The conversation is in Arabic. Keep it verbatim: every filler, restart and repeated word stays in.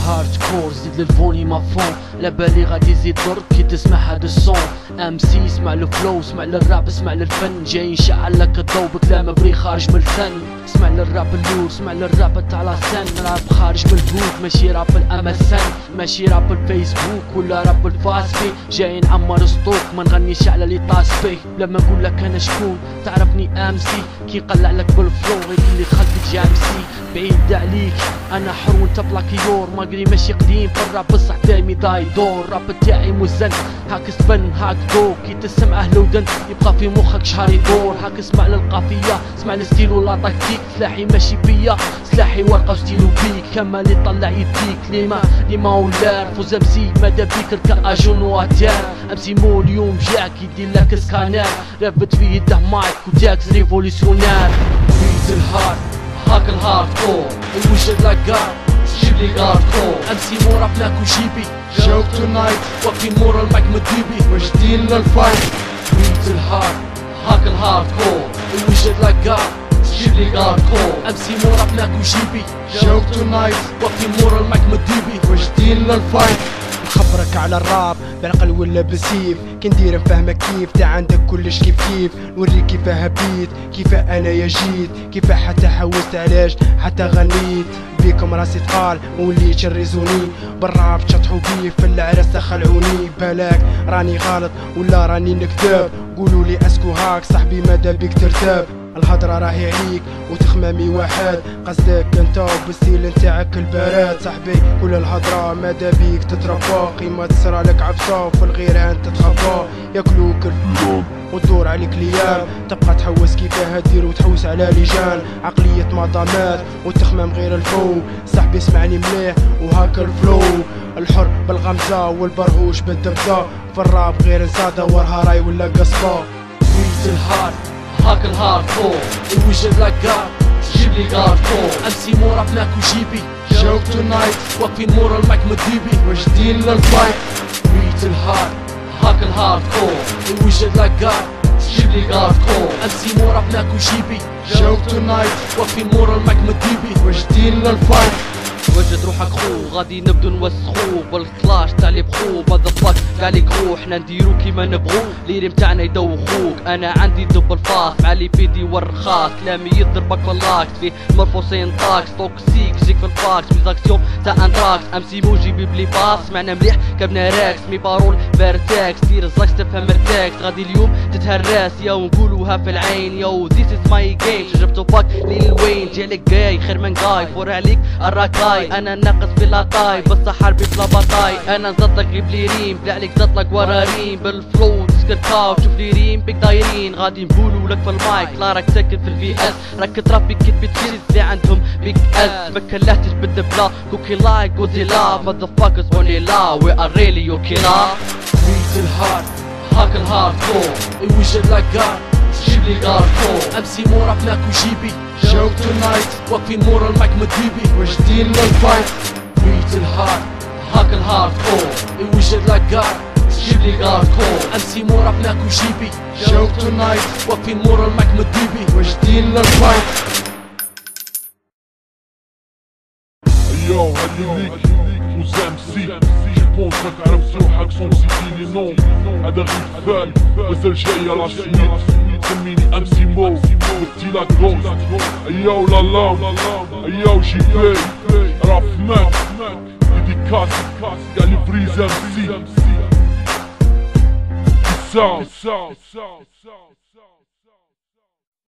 الهارد كور زيد للفوني مافون، لا بالي غادي يزيد ضرب كي تسمع هاد الصون. ام سي اسمع للفلو، اسمع للراب، اسمع للفن، جاي نشعل لك الضو بكلام بري خارج من الفن. اسمع للراب اللور، اسمع للراب تاع لاسن، راب خارج من البوك ماشي راب الامسن، ماشي راب الفيسبوك ولا راب الفاسبي، جاي نعمر سطوك ما نغنيش على لي طاسبي. لما نقول لك انا شكون تعرفني ام سي، كي نقلع لك بالفلو غير اللي دخلت جامسي. بعيد عليك انا حر وانت بلاكيور، ماقري ماشي قديم في الراب بصح دايمي داي دور. الراب تاعي مزن هاك سبن هاك دو، كي تسمعه لودن يبقى في مخك شهر يدور. هاك اسمع للقافية، اسمع للستيل ولا تكتيك، سلاحي ماشي بيا سلاحي ورقة وستيلو بيك، كمال يطلع يديك ليما ليما ولار. فوز امسي مادا بيك ركا اجون واتار، امسي مو اليوم جاك يدير لك سكانر، رافت فيه يده مايك وتاكس ريفوليسيونير. بيت الهارد هاك الهارد كور، الوجه لاكار جيب لي غارد كور، امسي مورا بلاك وجيبي جوك تونايت واقفين مورا المايك مديبي واجدين للفايت. بيت الهارد هاك الهارد كور، الوجه لاكار جيب لي غارد كور، امسي مورا بلاك وجيبي جوك تونايت واقفين مورا المايك مديبي واجدين للفايت. نخبرك على الراب بعقل ولا بسيف، كي ندير نفهمك كيف تا عندك كلش كيف كيف، نوريك كيفاه هبيت كيفاه انايا جيت، كيفاه حتى حوست علاش حتى غنيت. بيكم راسي تقال موليتش الريزوني، بالراب شطحوا بيه في العرس خلعوني. بلاك راني غلط ولا راني نكذب، قولولي اسكو هاك صاحبي مادا بيك ترتاب. الهضرة راهي عليك وتخمامي واحد، قصدك انت وبالستيل نتاعك البارد. صاحبي كل الهضرة مادا بيك تتربى، قيمة تصرى لك عفسة وفي الغير انت تخبى. ياكلوك الفلوم وتدور عليك ليام، تبقى تحوس كيفاه دير وتحوس على لجان. عقلية مضامات وتخمام غير الفو، صاحبي اسمعني مليح وهاك الفلو. الحر بالغمزة والبرهوش بالدبزة، في الراب غير نسا دورها راي ولا قصبة. بيت الهارد هاك الهارد كور، الوجه لاكار جيب لي غارد كور، امسي مورا بلاك وجيبي جوك تونايت واقفين مورا المايك مديبي واجدين للفايت. بيت الهارد هاك الهارد كور، الوجه لاكار جيب لي غارد كور، امسي مورا بلاك وجيبي جوك تونايت واقفين مورا المايك مديبي واجدين للفايت. وجد روحك خو غادي نبدو نوسخو بالكلاش تاع لي بخو ماذا فاك تاع لي كرو، حنا نديرو كيما نبغو ليري متاعنا يدوخوك. انا عندي دبل فاس مع لي بيدي والرخاص، كلامي يضربك باللاكس فيه مرفوسين طاكس توكسيك جيك في الفاكس ميزاكسيون تاع انتراكس. امسي موجي بيبلي باس سمعنا مليح كابنا راكس، مي بارول فيرتاكس دير الزاكس تفهم مرتاكس. غادي اليوم تتهراس ياو نقولوها في العين، ياو ذيس از ماي جيم جربتو باك ليل وين جالك جاي خير من جاي فور عليك الراكاي. انا ناقص في لاطاي بس حربي بلا باطاي، انا نزطلك غيب لي ريم بلا عليك زطلك ورا ريم بالفلو تسكر كاو تشوف لي ريم بيك دايرين. غادي نقولو لك في المايك لا راك ساكن في الفي اس، راك ترابي كيت بتشيز اللي عندهم بيك اس. ما كلهتش بالدبلا كوكي لايك جودزيلا ماذا فاكرز اونلي لا وي ار ريلي يو كيلا. بيت الهارد هاك الهارد كور، الوجه لاكار جيب لي غارد كور، امسي مورا بلاك وجيبي جوك تونايت واقفين مورا المايك مديبي واجدين للفايت. بيت الهارد هاك الهارد كور، الوجه لاكار جيب لي غارد كور، امسي مورا بلاك وجيبي جوك تونايت واقفين مورا المايك مديبي واجدين للفايت. Yo, هدي ليك فوز ام سي، جيبونسك عرفت روحك سون سيتيني نو، هذا غير فال مازال جاية لا سميت، سميني ام سي مو قلتي لا كوز. اياو لا لا اياو جي بي راف ماك ديديكاس قال لي فريز ام سي. Peace out.